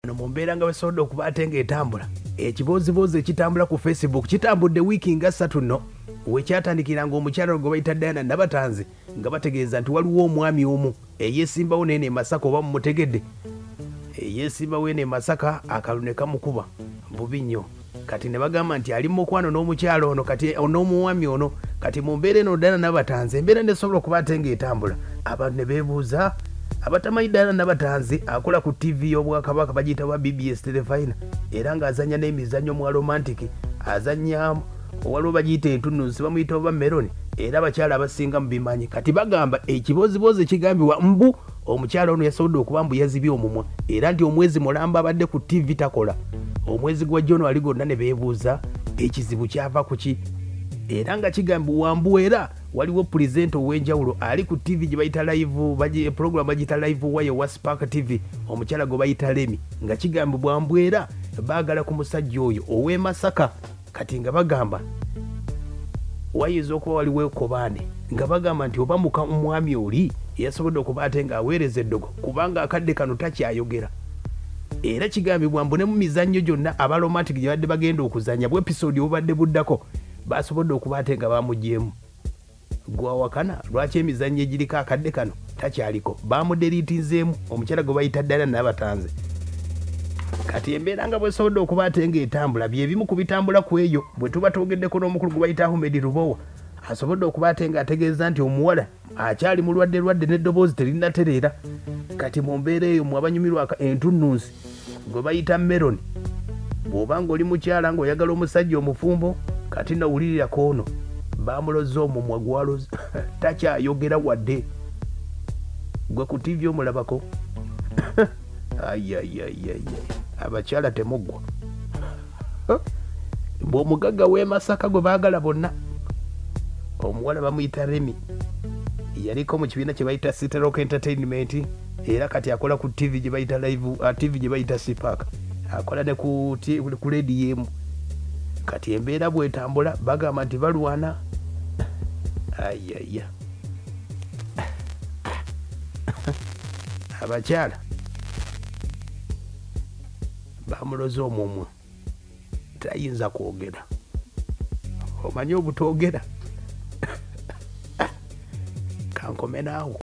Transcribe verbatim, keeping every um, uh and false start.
no mumbeera nga basobodde okuba ate ng'etambula ekibooziboozi ekitambula ku Facebook kitambudde wiiki nga ssatu nno wekyatandikira ng'omukyala gwe bayita Diana Nabatanzi nga bategeeza nti waliwo omwami omu eyeesimbawo n'eno e Masaka oba mumutegedde eyeesimbawo eno e Masaka akalulu ne kamukuba bubi nnyo kati ne bagamba nti ali mukwano n'omukyala ono kati n'omuwami ono kati mu mbeera eno Diana Nabatanzi embeera nesobola okuba ate ng'etambula abantu ne beebuuza abatamanyi Diana Nabatanzi akola ku T V y'Obwakabaka bagiyita ba B B S Telefina era ng'azannya n'emizannyo mwa romantic azannya waliwo bagiyita entunnunsi bamuyita oba Meloni era abakyala abasinga mu bimanyi kati bagamba ekibooziboozi ekigambibwa mbu omukyala ono yasobodde okuba mbu yazibye omumwa era nti omwezi mulamba abadde ku T V takola omwezi gwa June wali gonna ne beebuuza ekizibu kyava ku ki era nga kigambibwa mbu era waliwo presenter ow'enjawulo ali ku T V gye bayita live baji program bagiyita live wire wa Spark T V omukyala gwe bayita Lemi nga kigambibwa mbu era baagala ku musajja oyo ow'e Masaka kati nga bagamba wayinza okuba waliwo ekobaane nga bagamba nti oba muka omwami oli yasobodde okuba ate ng'aweereza eddogo kubanga akadde kano takyayogera era kigambibwa mbu ne mu mizannyo gyonna aba romantic gye badde bagenda okuzannya bw episode obubadde buddako basobodde okuba ate nga bamugyemu gwawakana lwaki emizannyo egiriko akadde kano takyaliko bamuderiitinzeemu omukyala gwe bayita Diana Nabatanzi kati embeera nga bwesobodde okuba ate ng'etambula byebimu ku bitambula ku eyo bwe tuba twogeddeko n'omukulu gwe bayita Ahmed Rubowa asobodde okuba ate ng'ategeeza nti omuwala akyali mulwadde lwadde n'eddoboozi terinatereera kati mu mbeera eyo mu abanyumirwa entunnunsi gwe bayita Meloni bw'oba ng'oli mukyala ng'oyagala omusajja omufumbo kati nawulirira koono bamuloza omumwa gwaloza takyayogera wadde gwe ku T V omulabako ayayayaya abakyala temuggwa bw'omugagga w'e Masaka gwe baagala bonna omuwala bamuyita Remi yaliko mu kibiina kye bayita City Rock Entertainment era kati akola ku T V gye bayita live uh, T V gye bayita Spark akola ne ku ku radio emu kati embeera bwetambula bagamba nti balwana ayaya abakyala bamuloza omumwa tayinza kwogera omanyi obutogera kankomenaawo